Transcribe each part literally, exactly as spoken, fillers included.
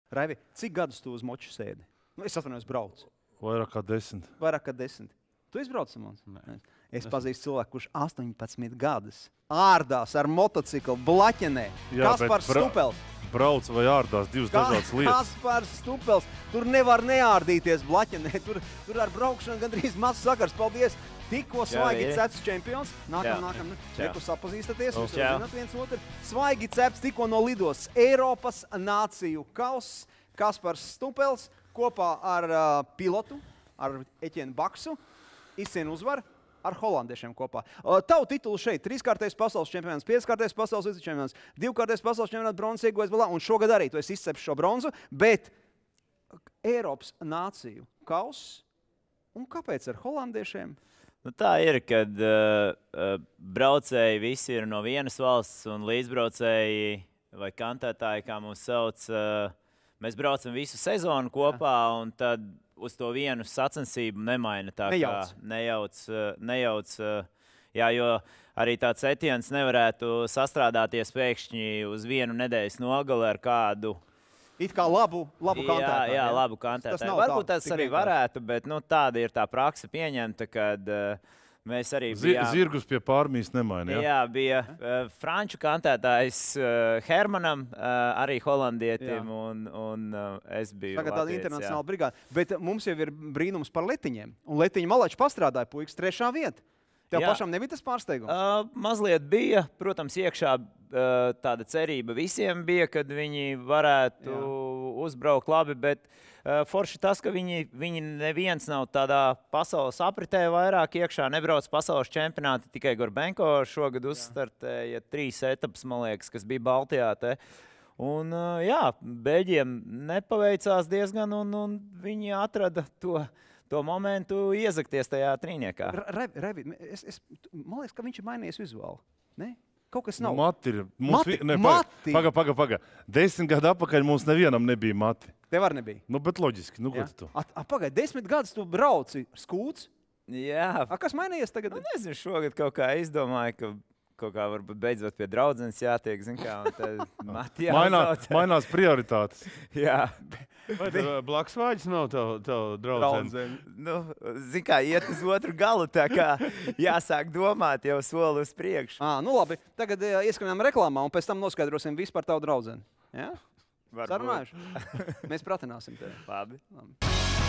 Raivi, cik gadus tu uz moču sēdi? Nu, es atvainojos, braucu. Vairāk kā desmit. Vairāk kā desmit. Tu izbrauc, Simons? Nē. Es pazīstu cilvēku, kurš astoņpadsmit gadus ārdās ar motociklu Blaķenē. Kaspars Stupels. Brauc vai ārdās divas dažādas lietas. Kaspars Stupels. Tur nevar neārdīties Blaķenē. Tur, tur ar braukšanu gandrīz maz sakars. Paldies! Tikko Svaigi Cepts čempions. Nākam, nākam. Reku sapazīstaties. Jūs jau zināt viens otru. Svaigi Cepts tikko no lidos Eiropas nāciju kauss. Kaspars Stupels kopā ar uh, pilotu, ar Eķienu Baksu. Izcien uzvar ar holandiešiem kopā. Uh, tavu titulu šeit. Trīskārtais pasaules čempions, pieckārtais pasaules vicečempions, divkārtais pasaules čempionāts bronzas ieguvējs balā. Un šogad arī tu esi izcepts šo bronzu. Bet Eiropas nāciju kauss. Un kāpēc ar holandiešiem? Nu, tā ir, kad uh, uh, braucēji visi ir no vienas valsts un līdzbraucēji vai kantētāji, kā mūs sauc, uh, mēs braucam visu sezonu kopā un tad uz to vienu sacensību nemaina tā nejauc. kā nejauc. Uh, nejauc uh, jā, jo arī tāds Etiens nevarētu sastrādāties pēkšņi uz vienu nedēļas nogali ar kādu It kā labu, labu kantētāju. Jā, jā, labu kantētāju. Varbūt tas arī varētu, bet nu, tāda ir tā praksa pieņemta, kad uh, mēs arī bijām... Zirgus pie pārmīs nemaina, jā? Jā, bija uh, franču kantētājs uh, Hermanam, uh, arī holandietim, jā. un, un uh, es biju Tagad tāda Latvijas, internacionāla jā. brigāde. Bet mums jau ir brīnums par letiņiem. Un letiņu malači pastrādāja puikas trešā vieta. Tev Jā. pašam nebija tas pārsteigums? Uh, mazliet bija. Protams, iekšā uh, tāda cerība visiem bija, kad viņi varētu Jā. uzbraukt labi, bet uh, forši tas, ka viņi, viņi neviens nav tādā pasaules apritē vairāk iekšā, nebrauc pasaules čempionāti, tikai Gorbenko šogad Jā. uzstartēja trīs etapas, man liekas, kas bija Baltijā te. Un, uh, jā, Beļģiem nepaveicās diezgan, un, un viņi atrada to to momentu iezakties tajā trīniekā. Revi, es, es, man liekas, ka viņš ir mainījies vizuāli. Ne? Kaut kas nav. Nu, mati ir. Mati, vi... ne, mati. Paga, paga, paga. Desmit gadu atpakaļ mums nevienam nebija mati. Tev arī nebija? Nu, bet loģiski. Nu, ko tu? Pagaid, desmit gadus tu brauci skūts? Jā. A, kas mainījies tagad? Nu, nezinu, šogad kaut kā izdomāju, ka kaut kā varbūt beidzot pie draudzenes jātiek, zin kā, un tad mati jāsauc. Mainās prioritātes. Jā. Vai tev blaksvāģis nav tev, tev draudzene? Nu, zin kā, iet uz otru galu, tā kā jāsāk domāt jau soli uz priekšu. Ā, nu labi, tagad uh, ieskanām reklāmā un pēc tam noskaidrosim visu par tavu draudzeni. Ja? Sarunājuši? Mēs pratināsim tevi. Labi. labi.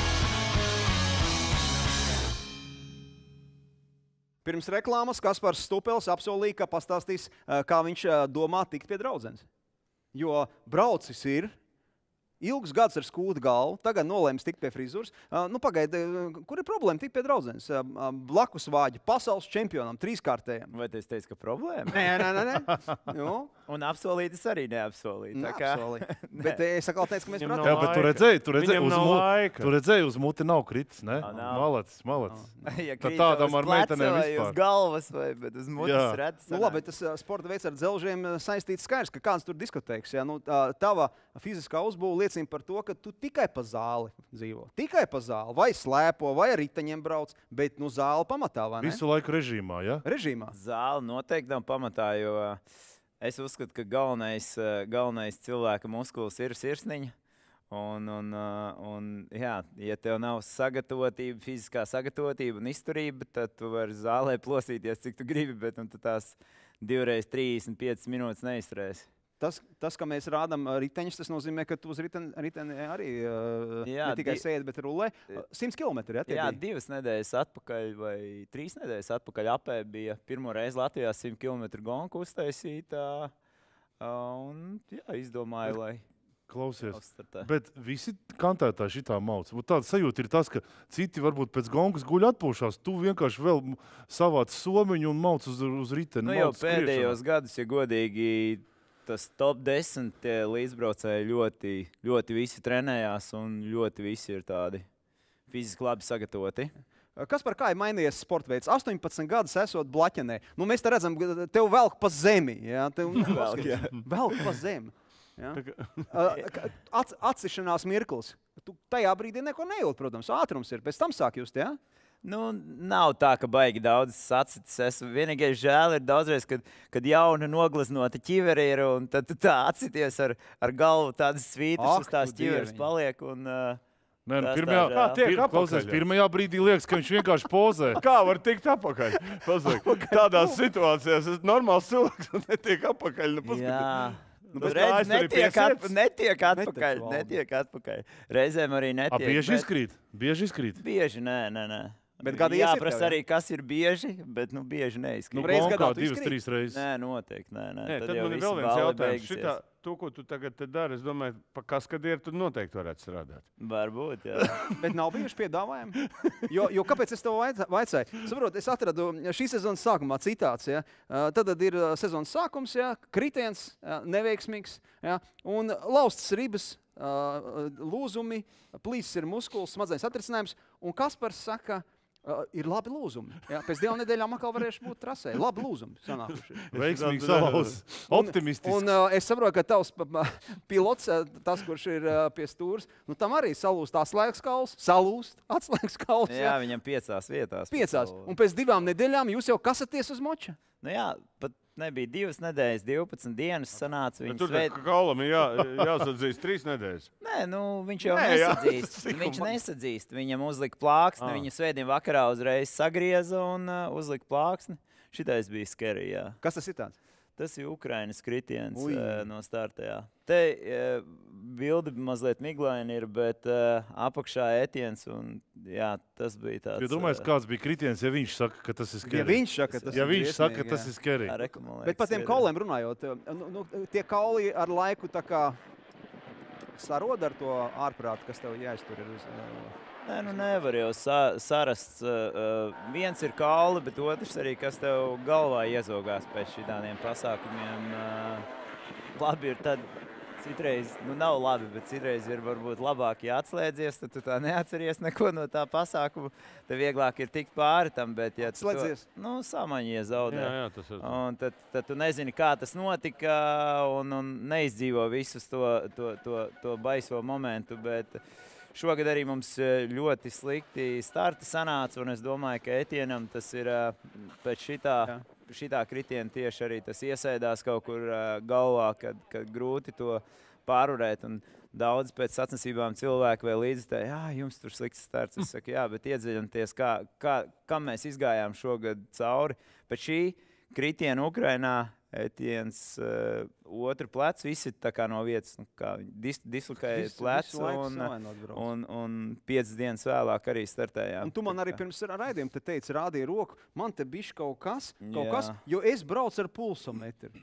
Pirms reklāmas Kaspars Stupels apsolīja, ka pastāstīs, kā viņš domā tikt pie draudzenes. Jo braucis ir ilgus gadus ar skūtu galvu, tagad nolēms tikt pie frizūras. Uh, nu, pagaidi, kur ir problēma tikt pie draudzenes? Uh, blakus vāģi pasaules čempionam, trīskārtējam. Vai tu teici, ka problēma? Nē, nē, nē. nē. Nu? Un apsolītas arī neapsolīja. Neapsolīja. Bet es atkal teicu, ka mēs prātām. Jā, bet tu redzēji, tu redzēji, uz, mu, tu redzēji uz muti nav kritis, ne? Oh, malacis, malacis. Oh. Ja Tad tādam ar meitenēm vispār. Uz galvas vai, bet uz mutis redz. Nu, labi, tas uh, sporta veids ar dzelžiem saistīts skaidrs, ka kāds tur diskotēks. Ja? Nu, tā, tava fiziskā uzbūve liecina par to, ka tu tikai pa zāli dzīvo. Tikai pa zāli. Vai slēpo, vai ar riteņiem brauc, bet nu zāli pamatā, vai ne? Visu laiku režīmā, ja? Režīmā. Zāli noteikti nav pamatā, jo es uzskatu, ka galvenais, galvenais cilvēka muskulis ir sirsniņa. Un, un, un, jā, ja tev nav sagatavotība, fiziskā sagatavotība un izturība, tad tu vari zālē plosīties, cik tu gribi, bet un tu tās divreiz trīsdesmit piecas minūtes neizturēsi. Tas, tas, ka mēs rādām riteņus, tas nozīmē, ka tu uz riteni, riteni arī uh, jā, ne tikai di... sēdi, bet rulē. Simts kilometri, ja? Jā, bija? divas nedēļas atpakaļ vai trīs nedēļas atpakaļ apē bija pirmo reizi Latvijā simt kilometru gonku uztaisītā. Un jā, izdomāju, lai... Klausies, Austartē. Bet visi kantētāji šitā mauc. Tāda sajūta ir tas, ka citi varbūt pēc gongas guļ atpūšās. Tu vienkārši vēl savāc somiņu un mauc uz, uz riteni. Nu jau pēdējos gadus, ja godīgi, tas top desmit līdzbraucēji ļoti, ļoti visi trenējās un ļoti visi ir tādi fiziski labi sagatavoti. Kas par kā ir mainījies sporta veids? astoņpadsmit gadus esot Blaķenē. Nu, mēs te redzam, tev velk pa zemi. Ja? Tev velk, jā. velk pa zemi. Ja? At, atsišanās mirklis. Tu tajā brīdī neko nejūt, protams. Ātrums ir. Pēc tam sāk just, ja? Nu, nav tā, ka baigi daudz sacitis. Es vienīgais žēl ir daudzreiz, kad, kad jauna noglaznota ķiveri ir, un tad tu tā atsities ar, ar galvu tādas svītras, uz tās ķiveres paliek. Un, uh, Nē, nu, pirmajā, kā tiek apakaļ? Pirmajā brīdī liekas, ka viņš vienkārši pozē. Kā var tikt apakaļ? Pasaka, tādās situācijās es normāls cilvēks un netiek apakaļ. Nu, jā. Nu, redz, netiek, atp netiek atpakaļ. Netiek atpakaļ. Reizēm arī netiek. A, bieži bet... izkrīt? Bieži izkrīt? Bieži, nē, nē, nē. Bet gadi jāprasa arī, kas ir bieži, bet nu bieži neizkrīt. Nu, reiz gadā divas, trīs reizes. Nē, noteikti, nē, nē. Nē, tad, tad man ir vēl viens jautājums. Šitā, to, ko tu tagad te dari, es domāju, pa kaskadieru tu noteikti varētu strādāt. Varbūt, jā. Bet nav bijuši piedāvājumi. Jo, jo kāpēc es tev vaicāju? Saprot, es atradu šī sezonas sākumā citāts, ja? Tad ir sezonas sākums, ja? Kritiens, ja? Neveiksmīgs, ja? Un laustas ribas, lūzumi, plīsis ir muskuls, smadzenes atrisinājums, un Kaspars saka, Uh, ir labi lūzumi. Jā, pēc divām nedēļām atkal varēšu būt trasē. Labi lūzumi sanākuši. Veiksmīgi salauz. Optimistisks. Un, un uh, es saprotu, ka tavs pilots, tas, kurš ir uh, pie stūras, nu tam arī salūst atslēgas kauls, salūst atslēgas kauls. Jā, jā, viņam piecās vietās. Piecās. Un pēc divām nedēļām jūs jau kasaties uz moča? Nu jā, pat nebija divas nedēļas, divpadsmit dienas sanāca. Bet tur sved... kaulam ir jā, jāsadzīst trīs nedēļas. Nē, nu viņš jau Nē, nesadzīst. Jā, viņš man... nesadzīst. Viņam uzlika plāksni, viņa svētdien vakarā uzreiz sagrieza un uh, uzlika plāksni. Šitais bija scary, jā. Kas tas ir tāds? Tas ir Ukrainas kritiens uh, no startējā. Te uh, bildi mazliet miglaini ir, bet uh, apakšā etiens un jā, tas bija tāds. Jo domāju, kāds bija kritiens, ja viņš saka, ka tas ir scary. Ja viņš saka, tas ja ir viņš saka, ka tas ir scary. Bet par tiem kauliem runājot, nu, nu, tie kauli ar laiku tā kā sarod ar to ārprātu, kas tev jāiztur ir uz... Uh, Nē, nu nevar jau sa sarast. Uh, viens ir kauli, bet otrs arī, kas tev galvā iezogās pēc šitādiem pasākumiem. Uh, labi ir tad, citreiz, nu nav labi, bet citreiz ir varbūt labāk, ja atslēdzies, tad tu tā neatceries neko no tā pasākuma. Tev vieglāk ir tikt pāri tam, bet ja tu Slēdzies. To, nu, samaņies zaudē. Jā, jā, tas ir. Un tad, tad tu nezini, kā tas notika un, un neizdzīvo visus to, to, to, to baiso momentu, bet šogad arī mums ļoti slikti starti sanāca, un es domāju, ka Etienam tas ir pēc šitā, šitā kritiena tieši arī tas iesēdās kaut kur galvā, kad, kad grūti to pārvarēt. Un daudz pēc sacensībām cilvēki vēl līdzi tā, jā, jums tur slikts starts. Es saku, jā, bet iedziļinoties, kā, kā, kam mēs izgājām šogad cauri. Pēc šī kritiena Ukrainā Etiens uh, otru plecu, visi tā kā no vietas, nu, kā dis, dislokēja plecu un, un, un piecas dienas vēlāk arī startējām. Un tu man arī pirms raidījuma te teici, rādīja roku, man te bišķi kaut kas, kaut kas, jo es braucu ar pulsometru.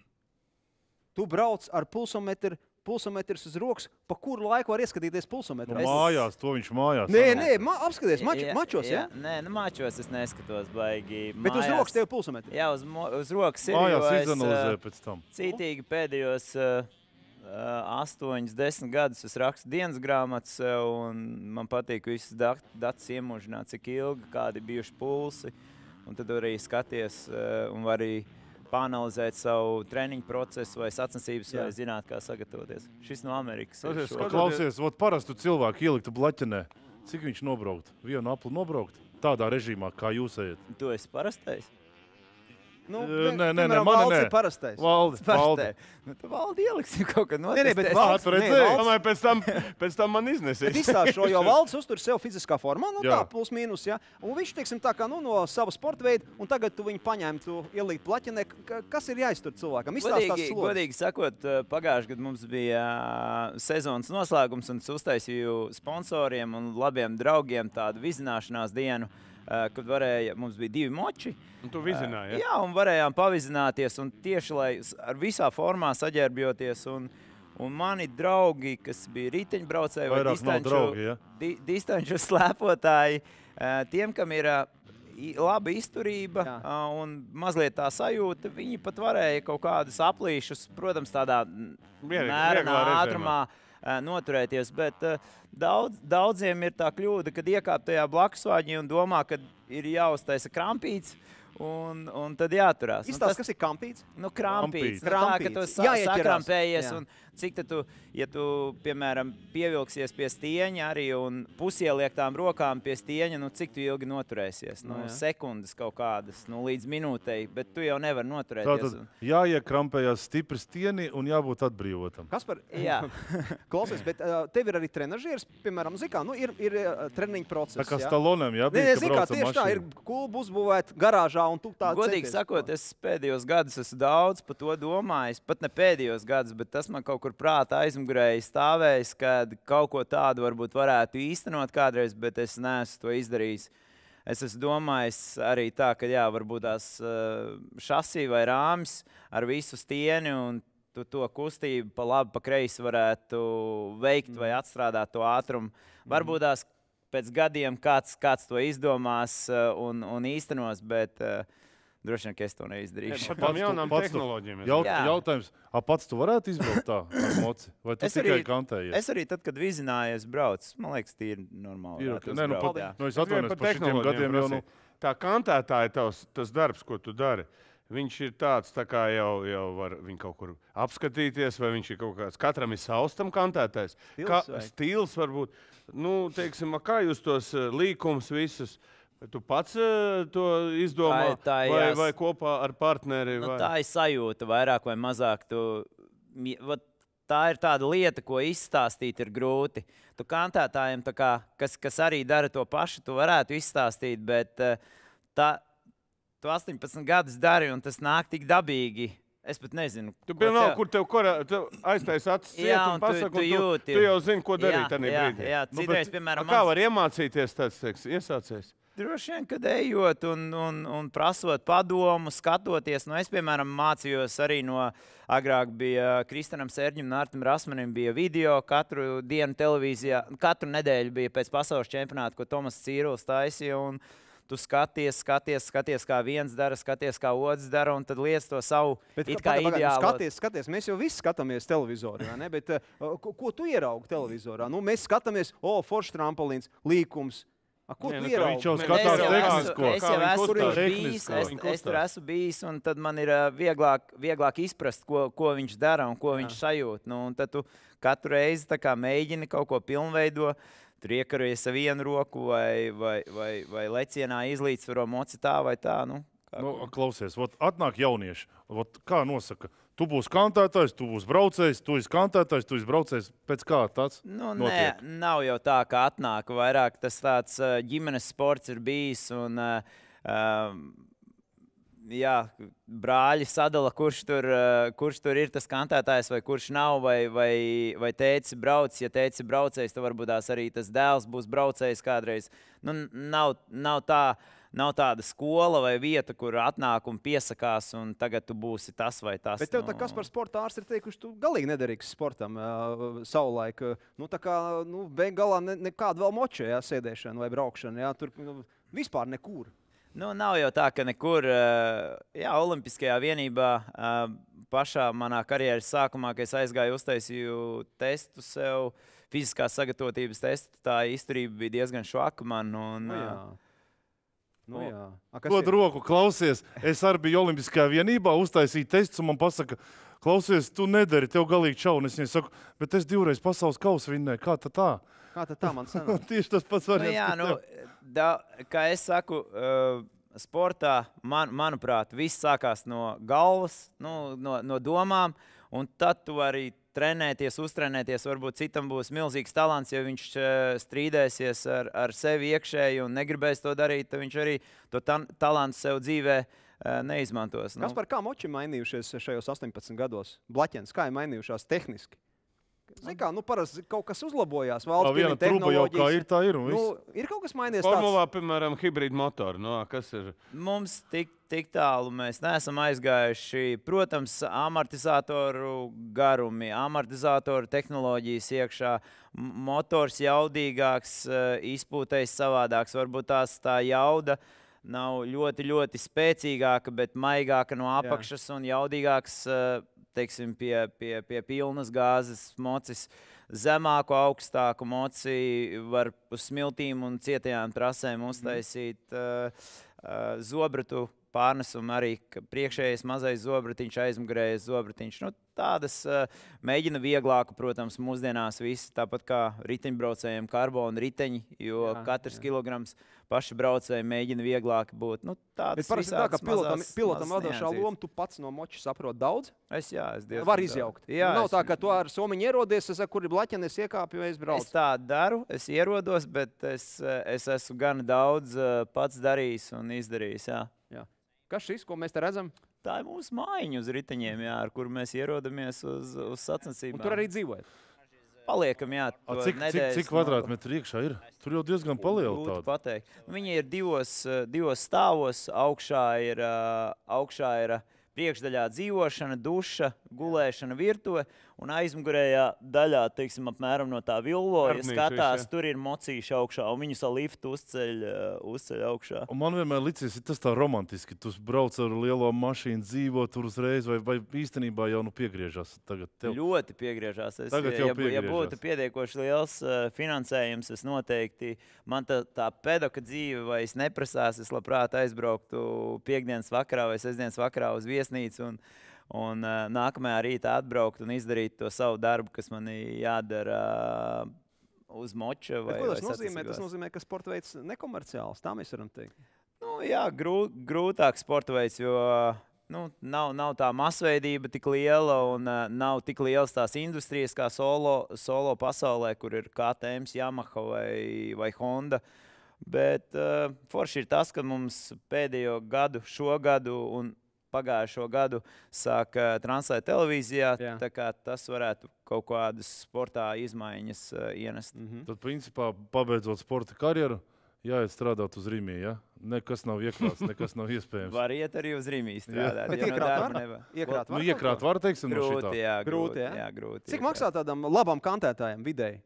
Tu brauc ar pulsometru, pulsometrs uz rokas, pa kuru laiku var ieskatīties pulsometrā? Nu, mājās, to viņš mājās. Nē, nē, ma apskaties, mač, jā, mačos, jā? jā? Nē, nu mačos es neskatos baigi. Bet mājās, uz rokas tev pulsometri? Jā, uz, uz rokas ir, mājās jo es izanalizē pēc tam. Cītīgi pēdējos uh, astoņus, desmit gadus es rakstu dienas grāmatas, un man patīk visas dat datus iemūžināt, cik ilgi, kādi bijuši pulsi, un tad arī skaties uh, un var arī pāanalizēt savu treniņu procesu vai sacensības, vai zināt, kā sagatavoties. Šis no Amerikas ir šo. Klausies, ot parastu cilvēku ieliktu Blaķenē. Cik viņš nobraukt? Vienu apli nobraukt? Tādā režīmā, kā jūs ejat? Tu esi parastais? Nu, nē, nē, nē, man nē. Parastais. Valdi, valdi. Nu, tu valdi ieliksim kaut kad notestēt. Nē, nē, bet valds, tu redzēji? Domāju, pēc tam, pēc tam man iznesīs. Bet izstāst šo, jo valds uztur sev fiziskā formā, nu jā. Tā, plus mīnus, jā. Un viņš, teiksim, tā kā, nu, no sava sporta veida, un tagad tu viņu paņēmi, tu ielīti Blaķenē. Kas ir jāiztur cilvēkam? Izstāst tās slogas. Godīgi sakot, pagājuši gadu mums bija sezonas noslēgums, un es uztaisīju sponsoriem un labiem draugiem tādu vizināšanās dienu, kad varēja, mums bija divi moči. Un tu vizināji, ja? Jā, un varējām pavizināties, un tieši, lai ar visā formā saģērbjoties, un, un mani draugi, kas bija riteņbraucēji vai distanču, draugi, ja? di, distanču slēpotāji, tiem, kam ir laba izturība jā. Un mazliet tā sajūta, viņi pat varēja kaut kādus aplīšus, protams, tādā mērenā ātrumā noturēties, bet daudz, daudziem ir tā kļūda, kad iekāp tajā blakusvāģī un domā, ka ir jāuztaisa krampīts, un, un tad jāturās. Izstāst, kas ir krampīts? Nu, krampīts. krampīts. Nu, tā, ka tu sa sakrampējies, un cik tu, ja tu, piemēram, pievilksies pie stieņa arī un pusieliektām rokām pie stieņa, nu, cik tu ilgi noturēsies? Nu, no, sekundes kaut kādas, nu, līdz minūtei, bet tu jau nevar noturēties. Tātad jāiekrampējās stipri stieni un jābūt atbrīvotam. Kaspar, jā. klausies, bet uh, tev ir arī trenažieris, piemēram, zikā, nu, ir, ir uh, treniņu process. Tā kā jā? Stalonem, jā, Nē, bija, zikā, tieši tā, ir klubu uzbūvēt garāžā un tu tā Godīgi sakot, es pēdējos gadus esmu daudz par to domājis, pat ne pēdējos gadus, bet tas man kaut kur prātā aizmugurēji stāvējis, kad kaut ko tādu varbūt varētu īstenot kādreiz, bet es neesmu to izdarījis. Es esmu domājis arī tā, ka jā, varbūt tās uh, šasī vai rāmis ar visu stieni un tu to kustību pa labi, pa kreisi varētu veikt vai atstrādāt to ātrumu. Varbūt tās pēc gadiem kāds, kāds to izdomās uh, un, un īstenos, bet uh, droši vien, ka es to neizdarīšu. Par tām jaunām tehnoloģijām. Jaut, jautājums, a pats tu varētu izbraukt tā ar moci? Vai tu es tikai arī, kantējies? Es arī tad, kad vizinājies brauc, man liekas, tīri normāli. Ir, varētu nē, nu, uzbraukt, pat, jā. nu, es atvainojos par šitiem gadiem jau, nu, tā kantētāja tavs, tas darbs, ko tu dari, viņš ir tāds, tā kā jau, jau var viņu kaut kur apskatīties, vai viņš ir kaut kāds, katram ir savs tam kantētājs. Stils Ka, vai? stils varbūt, nu, teiksim, kā jūs tos uh, līkums visus, tu pats uh, to izdomā, Tā ir- tā ir vai, jās- vai kopā ar partneri? Nu, vai? tā ir sajūta, vairāk vai mazāk. Tu, mi- vat, tā ir tāda lieta, ko izstāstīt ir grūti. Tu kantētājiem, tā kā, kas, kas arī dara to pašu, tu varētu izstāstīt, bet uh, tā, tu astoņpadsmit gadus dari, un tas nāk tik dabīgi. Es pat nezinu. Tu ko vienalga, tev- kur tev korā, tev aiztais acis ciet Jā, un un tu- pasaka, tu un tu, jūti. tu jau zini, ko darīt Jā, tajā jā, brīdī. jā, Nu, citreiz, bet piemēram, a kā mans- var iemācīties tāds, teiks, iesācies? Droši vien, kad ejot un, un, un prasot padomu, skatoties. Nu, es, piemēram, mācījos arī no agrāk bija Kristianam Sērģim un Artim Rasmanim bija video katru dienu televīzijā. Katru nedēļu bija pēc pasaules čempionāta, ko Tomas Cīruls taisīja. Un tu skaties, skaties, skaties, kā viens dara, skaties, kā otrs dara, un tad liec to savu Bet, it kā kā ideālo. Skaties, skaties, mēs jau visi skatāmies televizorā, vai ne? Bet, uh, ko, ko tu ieraugi televizorā? Nu, mēs skatāmies, o, foršs trampolins, līkums. A, ko Nē, tu nu, ka ieraugi? viņš jau Nē, skatās Es jau tehnisko. esmu, es Kā jau viņi esmu tur kustās. bijis, Tehnisko. es, Viņi es tur kustās. esmu bijis, un tad man ir ā, vieglāk, vieglāk izprast, ko, ko viņš dara un ko viņš sajūt. Nu, un tad tu katru reizi tā kā mēģini kaut ko pilnveidot. Tur iekarojies ar vienu roku vai, vai, vai, vai lecienā izlīdzsvaro moci tā vai tā. Nu, kā Nu, ko. klausies, vot, atnāk jaunieši. Vot, kā nosaka? Tu būsi kantētājs, tu būsi braucējs, tu esi kantētājs, tu esi braucējs. Pēc kā tāds Nu, nē, notiek? nav jau tā, ka atnāk vairāk. Tas tāds uh, ģimenes sports ir bijis. Un, uh, um, jā, brāļi sadala, kurš tur, uh, kurš tur ir tas kantētājs vai kurš nav. Vai, vai, vai tēci brauc. Ja tēci braucējs, tad varbūt tās arī tas dēls būs braucējs kādreiz. Nu, nav, nav tā. Nav tāda skola vai vieta, kur atnāk un piesakās, un tagad tu būsi tas vai tas. Bet tev tā kas par sporta ārstu ir teikuši, tu galīgi nederīgs sportam uh, savulaik. uh, Nu, tā kā, nu, beig galā ne, nekāda vēl moča, jā, sēdēšana vai braukšana, jā, tur nu, vispār nekur. Nu, nav jau tā, ka nekur, ā, jā, Olimpiskajā vienībā ā, pašā manā karjeras sākumā, kad es aizgāju, uztaisīju testu sev, fiziskās sagatavotības testu, tā izturība bija diezgan švaka man. Un, Nu, ā, jā. Nu, jā. A, kas Dod ir? roku, klausies. Es arī biju Olimpiskajā vienībā, uztaisīju testus, un man pasaka, klausies, tu nedari, tev galīgi čauni. Es viņai saku, bet es divreiz pasaules kausu vinnēju. Kā tad tā? Kā tad tā man sanāk? Tieši tas pats nu, variants. jā, kā nu, tev. da, kā es saku, ā, sportā, man, manuprāt, viss sākās no galvas, nu, no, no domām, un tad tu arī trenēties, uztrenēties. Varbūt citam būs milzīgs talants, ja viņš uh, strīdēsies ar, ar sevi iekšēji un negribēs to darīt, tad viņš arī to ta talantu sev dzīvē uh, neizmantos. Kas par kā moči mainījušies šajos astoņpadsmit gados? Blaķens, kā ir mainījušās tehniski? Zini kā, nu parasti kaut kas uzlabojās. Tā Valsts viena pieņem truba jau kā tehnoloģijas. ir, tā ir. Un Nu, viss. ir kaut kas mainījies Formulā, tāds? piemēram, hibrīda motori. No, kas ir? Mums tik, tik tālu mēs neesam aizgājuši. Protams, amortizatoru garumi, amortizatoru tehnoloģijas iekšā, m- motors jaudīgāks, eh, izpūtējs savādāks. Varbūt tās tā jauda nav ļoti, ļoti spēcīgāka, bet maigāka no apakšas un jaudīgāks, eh, teiksim, pie, pie, pie pilnas gāzes mocis. Zemāku, augstāku moci var uz smiltīm un cietajām trasēm uztaisīt. Uh, uh, zobratu pārnesumu arī priekšējais mazais zobratiņš, aizmugurējais zobratiņš. Nu, tādas uh, mēģina vieglāku, protams, mūsdienās visi, tāpat kā riteņbraucējiem karbona riteņi, jo jā, katrs jā. kilograms paši braucēji mēģina vieglāk būt. Nu, tādas parasti tā, ka pilotam, pilotam vadošā loma, tu pats no moča saprot daudz? Es, jā, es diezgan var izjaukt. Jā, nav es... tā, ka tu ar somiņu ierodies, es saku, kur ir blaķeni, es iekāpju, es braucu. Es tā daru, es ierodos, bet es, es esmu gan daudz pats darījis un izdarījis, jā. jā. Kas šis, ko mēs te redzam? Tā ir mūsu mājiņa uz riteņiem, jā, ar kuru mēs ierodamies uz, uz sacensībām. Un tur arī dzīvojat? Paliekam, jā. A, cik, cik, cik kvadrātmetri iekšā ir? Tur jau diezgan paliela tāda. Pateikt. Viņi ir divos, divos stāvos. Augšā ir, augšā ir priekšdaļā dzīvošana, duša, gulēšana virtuve, un aizmugurējā daļā, teiksim, apmēram no tā vilvoja skatās, ja. Tur ir mocīši augšā, un viņus ar liftu uzceļ, uzceļ augšā. Un man vienmēr licies, tas tā romantiski, tu brauc ar lielo mašīnu, dzīvo tur uzreiz, vai, vai īstenībā jau nu piegriežās tagad tev? Ļoti piegriežās. Es, tagad jau ja, piegriežās. Ja būtu pietiekoši liels uh, finansējums, es noteikti, man tā, tā pedoka dzīve vairs neprasās, es labprāt aizbrauktu piekdienas vakarā vai sestdienas vakarā uz viesnīcu un Un uh, nākamajā rītā atbraukt un izdarīt to savu darbu, kas man jādara uh, uz moča. Vai, ko tas nozīmē? Tas nozīmē, ka sporta veids nekomerciāls, tā mēs varam teikt. Nu, jā, grū, grūtāk sporta veids, jo nu, nav, nav tā masveidība tik liela un uh, nav tik lielas tās industrijas kā solo, solo pasaulē, kur ir K T M, Yamaha vai, vai Honda. Bet uh, forši ir tas, ka mums pēdējo gadu, šo gadu un pagājušo gadu sāka translēt televīzijā, jā. Tā kā tas varētu kaut kādas sportā izmaiņas uh, ienest. Mm-hmm. Tad, principā, pabeidzot sporta karjeru, jāiet strādāt uz Rīmī, ja? Nekas nav iekrāts, nekas nav iespējams. Var iet arī uz Rīmī strādāt. Bet iekrāt var? Nevar. Iekrāt var? Nu, iekrāt var, teiksim, grūti, no šitā. Jā, grūti, jā? Jā, grūti. Cik maksā tādam labam kantētājam vidēji?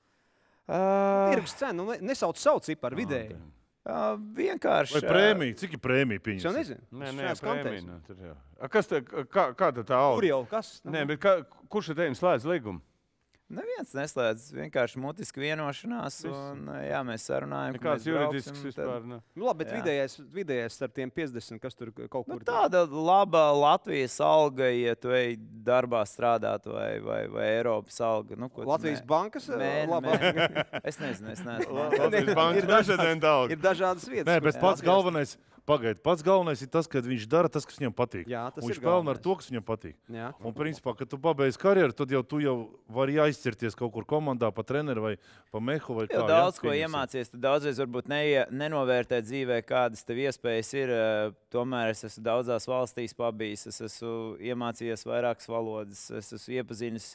Uh... Tirgus cenu, nesauc savu ciparu vidēji. Okay. Uh, vienkārši. Vai prēmija? Cik ir prēmija pieņems? Es jau nezinu. Nē, nē, prēmija. Nu, tur jau. A, kas te, kā, kāda tā auga? Kur jau kas? Nē, bet kā, kurš ar tevi slēdz līgumu? Neviens neslēdz, vienkārši mutiski vienošanās, un jā, mēs sarunājam, ka Nekāds mēs juridisks brauksim, vispār, ne? Nu, labi, bet vidējais, vidējais ar tiem piecdesmit, kas tur kaut kur... Nu, tāda laba Latvijas alga, ja tu ej darbā strādāt, vai, vai, vai Eiropas alga. Nu, Latvijas mē... bankas mēne, labā? Mēne. Es nezinu, es neesmu. Latvijas bankas prezidenta alga. Ir dažādas vietas. Nē, bet pats galvenais... Pagaid, pats galvenais ir tas, ka viņš dara tas, kas viņam patīk. Jā, tas viņš ir pelna ar to, kas viņam patīk. Jā. Un, principā, kad tu pabeidz karjeru, tad jau tu jau vari aizķerties kaut kur komandā pa treneru vai pa mehu vai kā. Jau daudz ko iemācies, tu daudzreiz varbūt ne, nenovērtē dzīvē, kādas tev iespējas ir. Tomēr es esmu daudzās valstīs pabijis, es esmu iemācījies vairākas valodas, es esmu iepazinis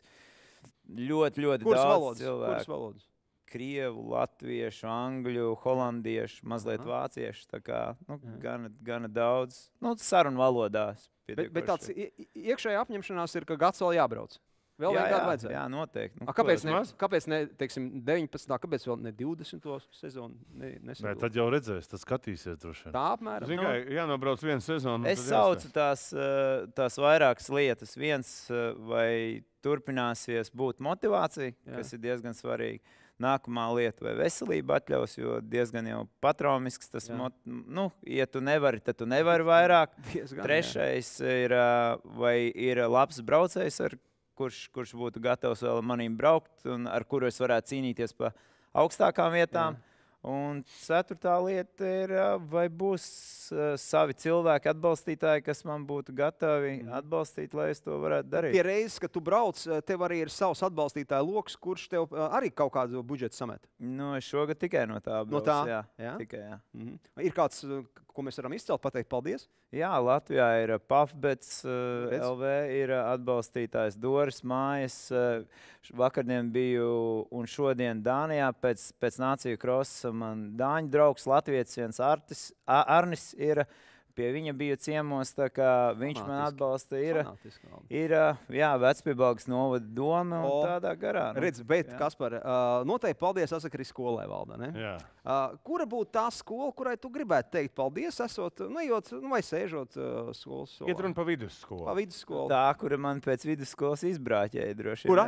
ļoti, ļoti Kuras daudz valodas? cilvēku. Kuras valodas? Krievu, latviešu, angļu, holandiešu, mazliet Aha. vāciešu. Tā kā, nu, gana, gana daudz. Nu, sarunu valodās. Bet, bet tāds iekšējā apņemšanās ir, ka gads vēl jābrauc. Vēl jā, vien gadu jā, vajadzēja. Jā, noteikti. Nu, A, kāpēc, ne, kāpēc ne, teiksim, deviņpadsmitā, kāpēc vēl ne divdesmito sezonu ne, Nē, tad jau redzēs, tad skatīsies droši vien. Tā apmēram. Zin, kā, jānobrauc vienu sezonu. Es saucu tās, tās vairākas lietas. Viens, vai turpināsies būt motivācija, jā. Kas ir diezgan svarīgi. Nākamā lieta, vai veselība atļaus, jo diezgan jau patromisks tas, mot, nu, ja tu nevari, tad tu nevari vairāk. Diezgan, Trešais jā. ir, vai ir labs braucējs, ar kurš, kurš būtu gatavs vēl manīm braukt un ar kuru es varētu cīnīties pa augstākām vietām. Jā. Un ceturtā lieta ir, vai būs uh, savi cilvēki, atbalstītāji, kas man būtu gatavi atbalstīt, lai es to varētu darīt. Pie reizes, kad tu brauc, tev arī ir savs atbalstītāju loks, kurš tev uh, arī kaut kādu budžetu samet. Nu, es šogad tikai no tā braucu. No tā? Jā, jā? tikai, jā. Mhm. Ir kāds, ko mēs varam izcelt, pateikt paldies? Jā, Latvijā ir Puffbets uh, L V, ir atbalstītājs Doris Mājas. Uh, vakardien biju un šodien Dānijā pēc, pēc nāciju krosa. Man dāņu draugs Latvijas viens Artis, Arnis ir, pie viņa biju ciemos, tā kā viņš Fanātiski. Man atbalsta. Ir, ir jā, Vecpiebalgas novada doma un o, tādā garā. Nu, redz, bet, jā. Kaspar, uh, noteikti paldies esat arī skolai valda, ne? Jā. Uh, kura būtu tā skola, kurai tu gribētu teikt paldies, esot, nu, ejot, nu, vai sēžot uh, skolas solā? Iet runa pa vidusskolu. Pa vidusskolu. Tā, kura man pēc vidusskolas izbrāķēja droši vien Kura? arī.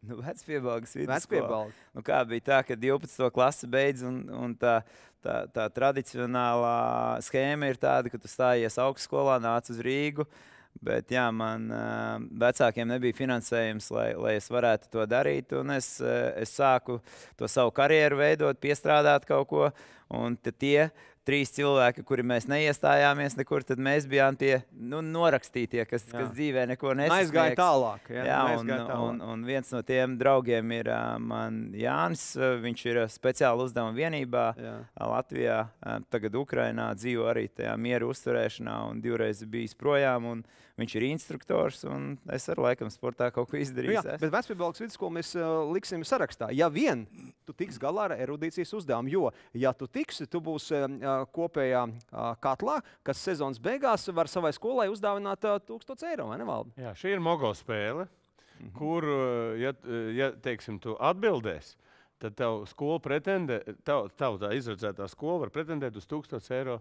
Nu, Vecpiebalgas vidusskola. Vecpiebalga. Nu, kā bija tā, ka divpadsmito klasi beidz un, un tā, tā, tā tradicionālā schēma ir tāda, ka tu stājies augstskolā, nāc uz Rīgu. Bet jā, man uh, vecākiem nebija finansējums, lai, lai es varētu to darīt. Un es, uh, es sāku to savu karjeru veidot, piestrādāt kaut ko. Un tie trīs cilvēki, kuri mēs neiestājāmies nekur, tad mēs bijām tie nu, norakstītie, kas, kas dzīvē neko nesasniegs. Aizgāja tālāk. Jā, jā un, tālāk. Un, un viens no tiem draugiem ir uh, man Jānis. Viņš ir speciāli uzdevuma vienībā jā. Latvijā. Uh, tagad Ukrainā dzīvo arī tajā mieru uzturēšanā un divreiz bijis projām. Un viņš ir instruktors un es ar laikam sportā kaut ko izdarīju. Nu jā, bet Vecpiebalgas vidusskolu mēs uh, liksim sarakstā. Ja vien tu tiks galā ar erudīcijas uzdevumu, jo, ja tu tiksi, tu būsi uh, kopējā uh, katlā, kas sezonas beigās var savai skolai uzdāvināt uh, tūkstots eiro, vai ne, Valdi? Jā, šī ir mogo spēle, mm-hmm. kur, ja, ja teiksim, tu atbildēs, tad tavu skolu pretendē, tavu, tavu tā izredzētā skola var pretendēt uz tūkstots eiro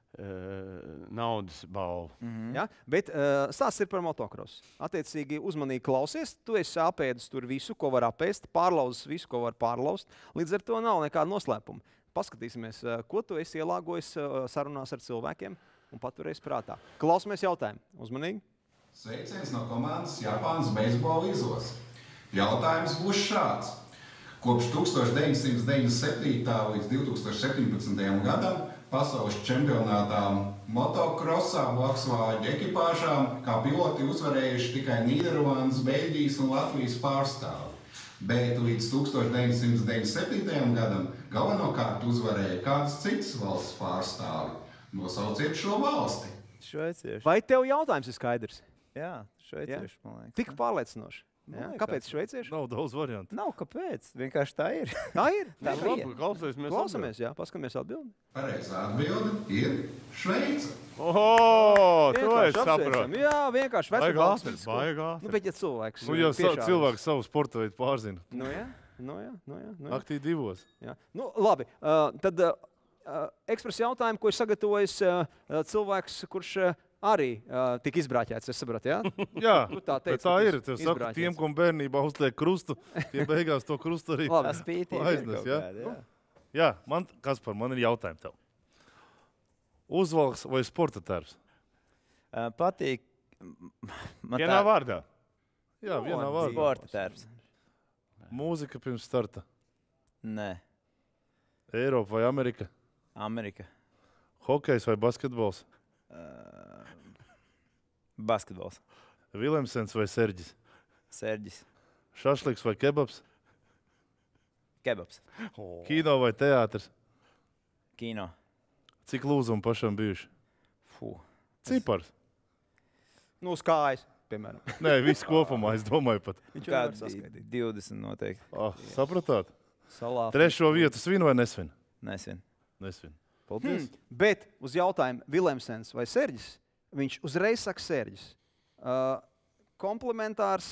naudas balvu. Mm-hmm. Ja? Bet uh, stāsts ir par motokrosu. Attiecīgi uzmanīgi klausies, tu esi apēdis tur visu, ko var apēst, pārlauzis visu, ko var pārlauzt. Līdz ar to nav nekāda noslēpuma. Paskatīsimies, uh, ko tu esi ielāgojis uh, sarunās ar cilvēkiem un paturējis prātā. Klausamies jautājumu. Uzmanīgi. Sveiciens no komandas Japānas beisbola izlases. Jautājums būs šāds. Kopš tūkstoš deviņsimt deviņdesmit septītā līdz divtūkstoš septiņpadsmitajam gadam pasaules čempionātā motokrosā Volkswagen ekipāžām kā piloti uzvarējuši tikai Nīderlandes, Beļģijas un Latvijas pārstāvi. Bet līdz tūkstoš deviņsimt deviņdesmit septītajam gadam galvenokārt uzvarēja kādas citas valsts pārstāvi. Nosauciet šo valsti. Šveicieši. Vai tev jautājums ir skaidrs? Jā, šveicieši, man liekas. Tik pārliecinoši. Ja? Kāpēc šveicieši? Nav daudz variantu. Nav, kāpēc. Vienkārši tā ir. Tā ir? Tā labi, klausamies, Klausamies, jā, paskamies atbildi. Pareizā atbilde ir Šveice. Oho, to es Vienkārši saprotu. apsveicam. Jā, vienkārši Vecpiebalgas vidusskola. Baigā. Nu, bet ja cilvēks Nu, ja sa piešāvis. cilvēks savu sporta veidu pārzina. Nu, jā, nu, jā, nu, jā. Nu, jā. Aktīvi divos. Jā. Nu, labi, uh, tad uh, uh, ekspresa jautājumu, ko ir sagatavojis uh, cilvēks, kurš uh, arī uh, tika izbrāķēts, es sapratu, jā? Jā, Nu, tā bet teica, tā ka ir. tas Tev saka, izbrāķēts. tiem, kam bērnībā uzliek krustu, tie beigās to krustu arī Labi. Tā spītī ir aiznes, kaut jā? kāda, jā. Jā, man, Kaspar, man ir jautājumi tev. Uzvalks vai sporta tērps? Uh, patīk. Man Vienā vārdā. Jā, vienā vārdā. Sporta tērps. Mūzika pirms starta. Nē, Eiropa vai Amerika? Amerika. Hokejs vai basketbols? Uh, basketbols. Vilemsens vai Serģis? Serģis. Šašliks vai kebabs? Kebabs. Kino vai teātris? Kino. Cik lūzumu pašam bijuši? Fū. Cipars. Nu, uz kājas, piemēram. Nē, viss kopumā, es domāju pat. Viņš jau nevar Kādi saskaitīt. divdesmit noteikti. Ah, sapratāt? Salā. Trešo vietu svin vai nesvin? Nesvin. Nesvin. Hmm. Bet uz jautājumu Vilemsens vai Serģis, viņš uzreiz saka Serģis. Uh, komplementārs,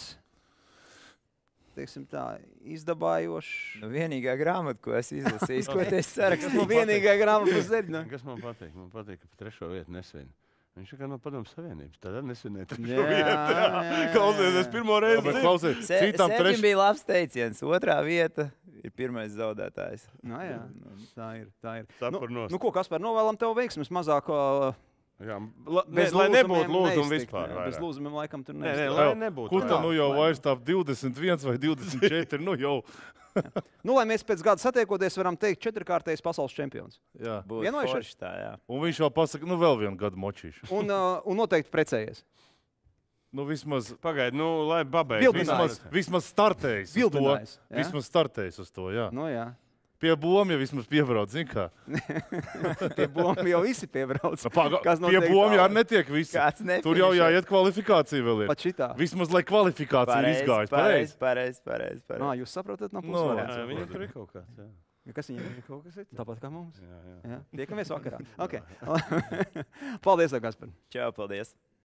teiksim tā, izdabājošs. Nu, vienīgā grāmata, ko es izlasīju, ko es sarakstīju. Nu, vienīgā grāmata par Serģi, ne? Kas man patīk? Man patīk, ka pa trešo vietu nesvin. Viņš ir kā no Padomju Savienības. Tad nesvinēja trešo Jā, vietu. jā, jā. Klausies, es pirmo reizi Bet zinu. klausies, citam Serģim treš... bija labs teiciens. Otrā vieta ir pirmais zaudētājs. Nu, jā, tā ir, tā ir. Sapar Nu, nost. nu, ko, Kaspar, novēlam tev veiksmes mazāk. Uh, Jā, la, ne, bez lai lūzumiem nebūtu lūzumu neiztikt, vispār. jā, vairāk. Bez lūzumiem laikam tur Nē, nē, neiztikt. lai nebūtu. Kur tā vairāk. nu jau lai vairs tā divdesmit viens vai divdesmit četri? Nu jau. Nu, lai mēs pēc gada satiekoties varam teikt četrkārtējs pasaules čempions. Jā. Būtu Vienojušies? forši tā, jā. Un viņš vēl pasaka, nu vēl vienu gadu močīšu. Un, uh, un noteikti precējies. Nu vismaz, Pagaid, nu, lai babeidz. Bildinājis. vismaz, vismaz startējis uz to. Bildinājis, jā? Vismaz startējis uz to, jā. Nu, jā. Pie bomja vismaz piebrauc, zin kā. Pie bomba jau visi piebrauc. Nu, paga, Kas pie notiek bomja tālāk? arī netiek visi. Kāds Tur jau jāiet kvalifikācija vēl ir. Pat šitā. Vismaz, lai kvalifikācija ir izgājusi. pareizi, Pareizi. pareizi, pareizi. Nā, jūs saprotat no Nu, pusvarā. Jā, viņam tur ir kaut kāds. Jā. Kas viņam ir? Kaut kas ir. Tāpat kā mums. Jā, jā. Jā. Tiekamies vakarā. Okay. Paldies, tev, Kaspar. Čau, paldies.